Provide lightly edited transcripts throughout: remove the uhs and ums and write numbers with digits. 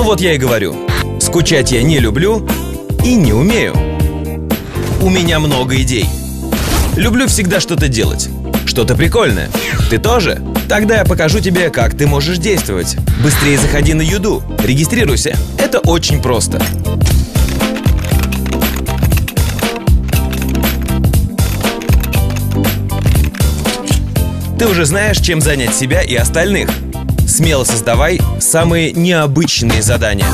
Ну вот я и говорю, скучать я не люблю и не умею. У меня много идей. Люблю всегда что-то делать, что-то прикольное. Ты тоже? Тогда я покажу тебе, как ты можешь действовать. Быстрее заходи на Юду, регистрируйся. Это очень просто. Ты уже знаешь, чем занять себя и остальных. Смело создавай самые необычные задания.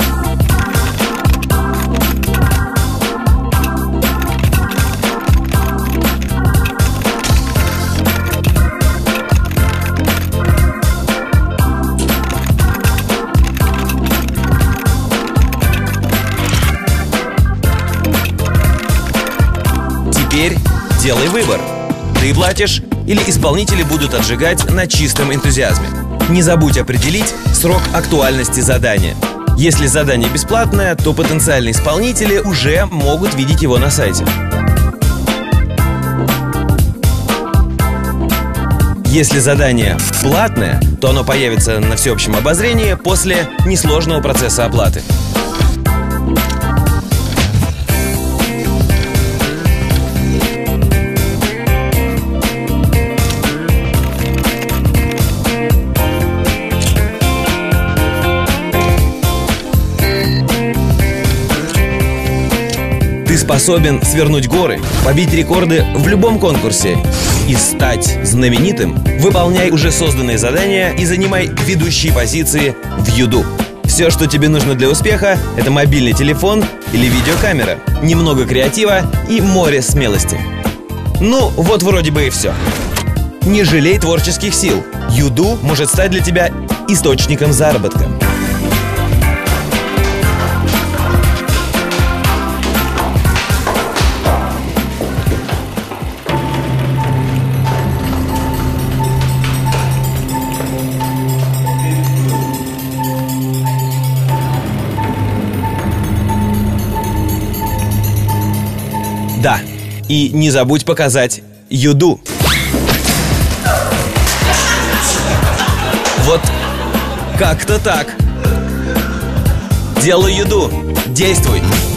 Теперь делай выбор. Ты платишь или исполнители будут отжигать на чистом энтузиазме. Не забудь определить срок актуальности задания. Если задание бесплатное, то потенциальные исполнители уже могут видеть его на сайте. Если задание платное, то оно появится на всеобщем обозрении после несложного процесса оплаты. Ты способен свернуть горы, побить рекорды в любом конкурсе и стать знаменитым. Выполняй уже созданные задания и занимай ведущие позиции в Юду. Все, что тебе нужно для успеха, это мобильный телефон или видеокамера, немного креатива и море смелости. Ну, вот вроде бы и все. Не жалей творческих сил. Юду может стать для тебя источником заработка. Да, и не забудь показать Юду. Вот как-то так. Делай Юду. Действуй.